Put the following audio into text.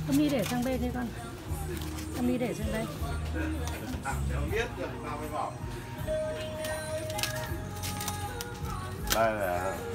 Con mi để sang bên đi con. Con mi để sang đây. Biết được tao mới bảo. Đây là